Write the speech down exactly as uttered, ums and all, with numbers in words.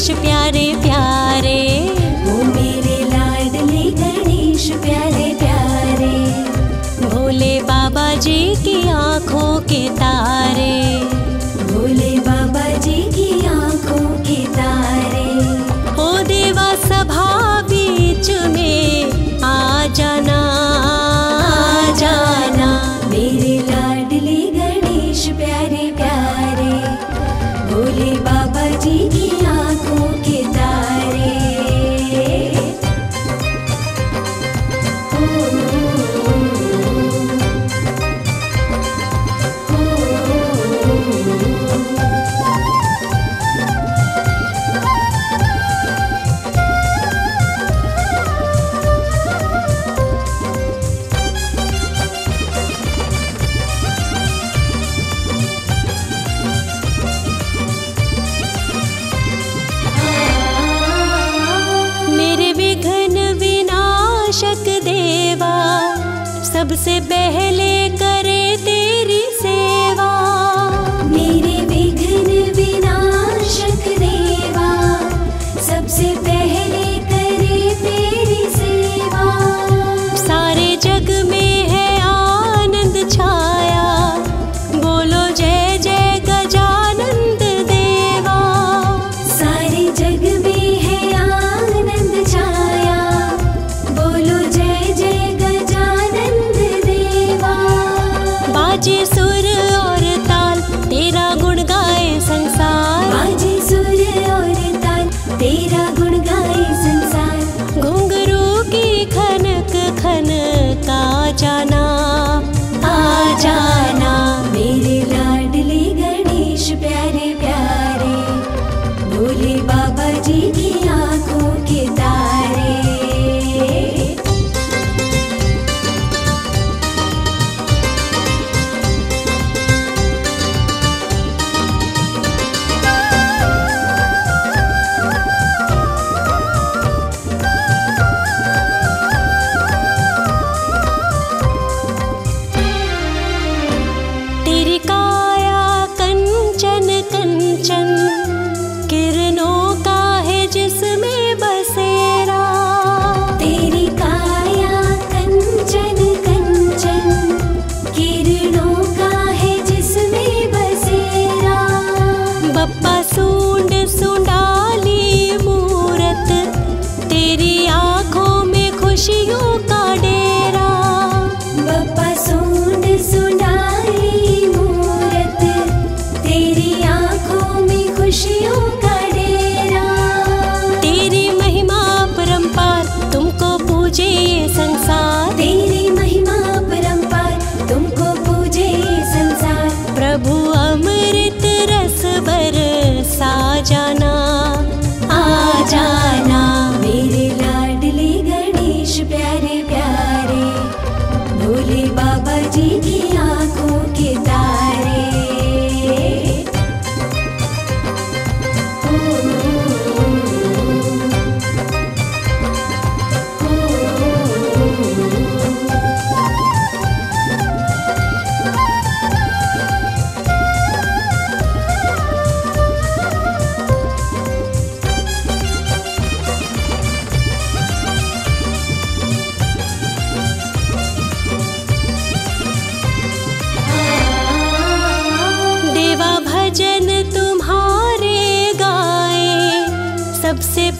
गणेश प्यारे प्यारे, ओ मेरे लाडले गणेश प्यारे प्यारे, भोले बाबा जी की आँखों के तारे, भोले बाबा जी की आँखों के तारे। ओ देवा सभा बीच में आ जाना, आ जाना, मेरे लाडले गणेश प्यारे प्यारे, भोले बाबा जी की आँखों के तारे। देवा सबसे पहले करे तेरी सेवा, मेरे विघ्न विनाशक देवा सबसे पहले करे तेरी सेवा। सारे जग में है आनंद छाया, बोलो जय जय गजानंद देवा। सारे जग में है आनंद छाया, बोलो जय जय गजानंद देवा। बाजे सुर और ताल तेरा गुण गाए संसार, बाजे सुर और ताल तेरा गुण गाए संसार। घुंघरू की खनक खन का जाना, आ जाना, मेरे लाडले गणेश प्यारे प्यारे, भोले बाबा जी की आँखों के तारे। तेरी काया कंचन कंचन, किरणों का है जिसमें बसेरा। तेरी काया कंचन कंचन, किरणों का है जिसमें बसेरा। बप्पा सूंड सुंडाली मूरत, तेरी आँखों में खुशियों का डेरा। बप्पा सूंड सुंडाली मूरत, तेरी आँखों में खुशियों का डेरा। तेरी महिमा परंपार तुमको पूजे ये संसार, तेरी महिमा परंपार तुमको पूजे ये संसार। प्रभु अमृत रस बरसा जाना, आ जाना, मेरे लाडले गणेश प्यारे प्यारे, भोले बाबा जी की आँखों के तारे। देवा भजन तुम्हारे गाए, सबसे